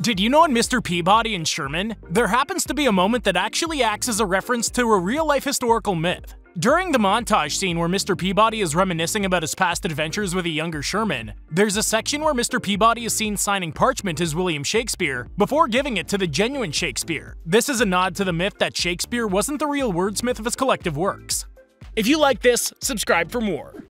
Did you know in Mr. Peabody and Sherman, there happens to be a moment that actually acts as a reference to a real-life historical myth? During the montage scene where Mr. Peabody is reminiscing about his past adventures with a younger Sherman, there's a section where Mr. Peabody is seen signing parchment as William Shakespeare before giving it to the genuine Shakespeare. This is a nod to the myth that Shakespeare wasn't the real wordsmith of his collective works. If you like this, subscribe for more.